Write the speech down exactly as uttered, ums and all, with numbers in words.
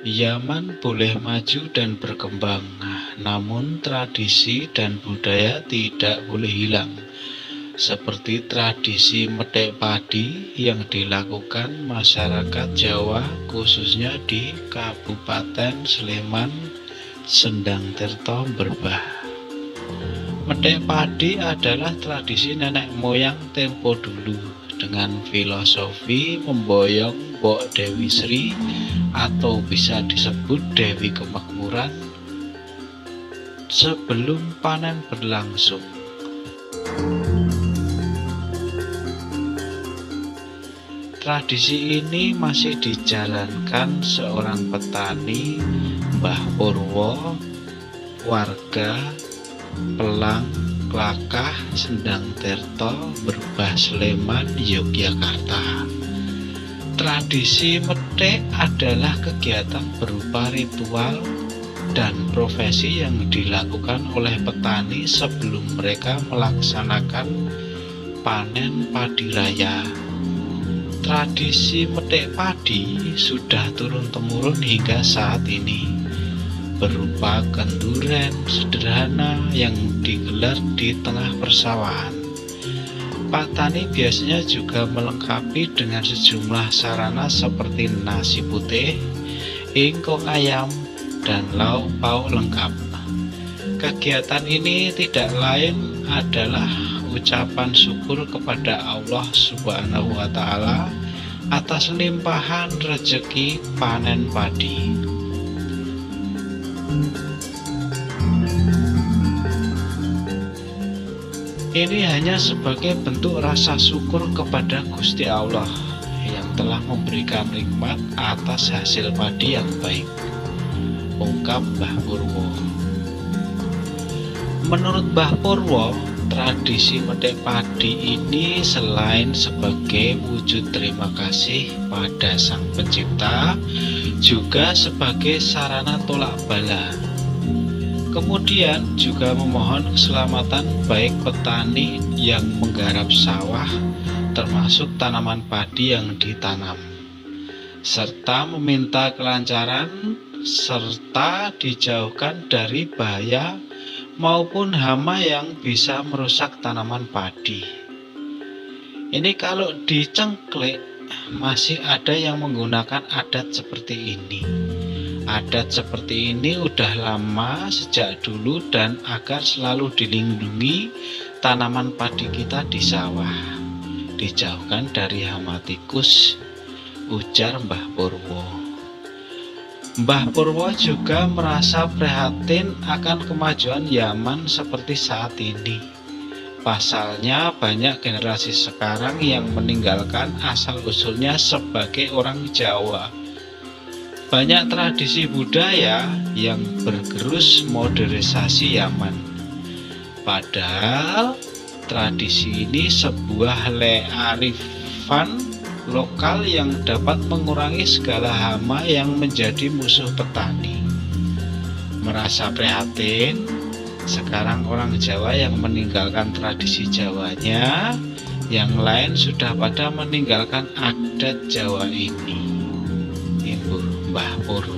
Yaman boleh maju dan berkembang, namun tradisi dan budaya tidak boleh hilang. Seperti tradisi metik padi yang dilakukan masyarakat Jawa, khususnya di Kabupaten Sleman, Sendang Tirto, Berbah. Metik padi adalah tradisi nenek moyang tempo dulu dengan filosofi memboyong Mbok Dewi Sri atau bisa disebut Dewi Kemakmuran sebelum panen berlangsung. Tradisi ini masih dijalankan seorang petani, Mbah Purwo, warga Pelang Klakah, Sendang Tirto, Berbah, Sleman, Yogyakarta. Tradisi metik adalah kegiatan berupa ritual dan profesi yang dilakukan oleh petani sebelum mereka melaksanakan panen padi raya. Tradisi metik padi sudah turun-temurun hingga saat ini, berupa kenduren sederhana yang digelar di tengah persawahan. Petani biasanya juga melengkapi dengan sejumlah sarana seperti nasi putih, ingkung ayam, dan lauk pauk lengkap. Kegiatan ini tidak lain adalah ucapan syukur kepada Allah Subhanahu wa Ta'ala atas limpahan rezeki panen padi. Ini hanya sebagai bentuk rasa syukur kepada Gusti Allah yang telah memberikan nikmat atas hasil padi yang baik, ungkap Mbah Purwo. Menurut Mbah Purwo, tradisi metik padi ini selain sebagai wujud terima kasih pada Sang Pencipta, juga sebagai sarana tolak bala. Kemudian juga memohon keselamatan baik petani yang menggarap sawah, termasuk tanaman padi yang ditanam, serta meminta kelancaran serta dijauhkan dari bahaya maupun hama yang bisa merusak tanaman padi. Ini kalau dicengklik masih ada yang menggunakan adat seperti ini. Adat seperti ini udah lama sejak dulu dan agar selalu dilindungi tanaman padi kita di sawah, dijauhkan dari hama tikus, ujar Mbah Purwo. Mbah Purwo juga merasa prihatin akan kemajuan Yaman seperti saat ini. Pasalnya banyak generasi sekarang yang meninggalkan asal-usulnya sebagai orang Jawa. Banyak tradisi budaya yang bergerus modernisasi Yaman. Padahal tradisi ini sebuah kearifan lokal yang dapat mengurangi segala hama yang menjadi musuh petani. Merasa prihatin, sekarang orang Jawa yang meninggalkan tradisi Jawanya, yang lain sudah pada meninggalkan adat Jawa ini. Ibu Mbah Purwo.